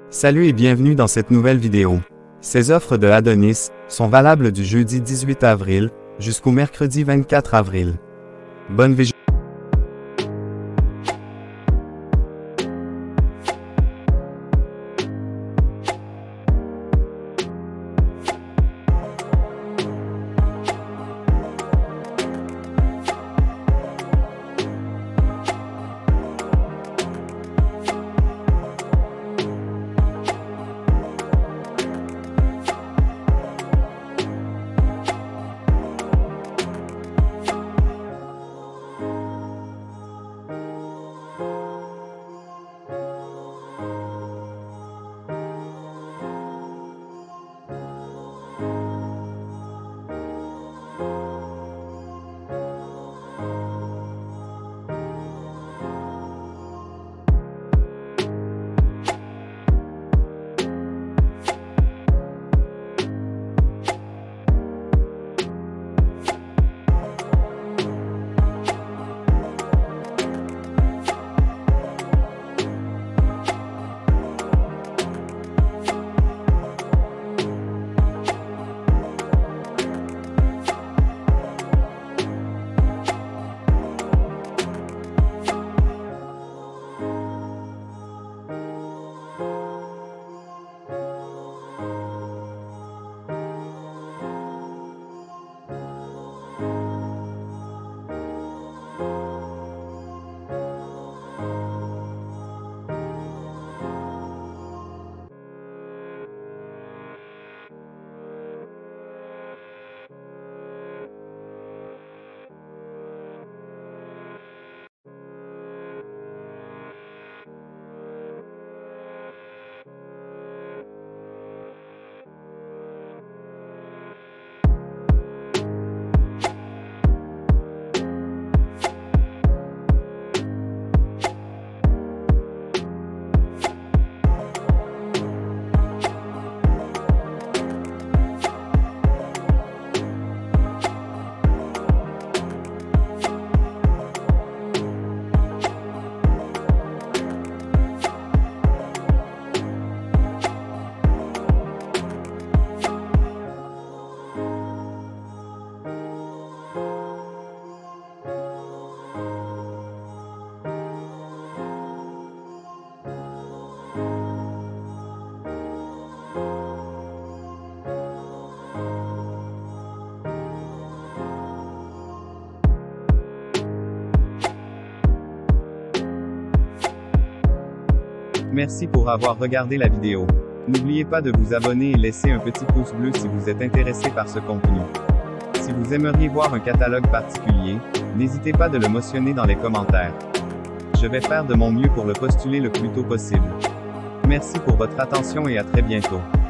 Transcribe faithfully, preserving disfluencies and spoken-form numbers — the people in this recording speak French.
Salut et bienvenue dans cette nouvelle vidéo. Ces offres de Adonis sont valables du jeudi dix-huit avril jusqu'au mercredi vingt-quatre avril. Bonne vigilance. Merci pour avoir regardé la vidéo. N'oubliez pas de vous abonner et laisser un petit pouce bleu si vous êtes intéressé par ce contenu. Si vous aimeriez voir un catalogue particulier, n'hésitez pas de le mentionner dans les commentaires. Je vais faire de mon mieux pour le postuler le plus tôt possible. Merci pour votre attention et à très bientôt.